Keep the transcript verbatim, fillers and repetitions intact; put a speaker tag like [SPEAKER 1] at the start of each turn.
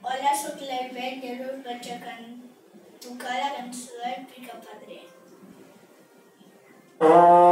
[SPEAKER 1] Hola, soc l'Herbert i ara us vaig a can... tocar la cançó del Picapedrer.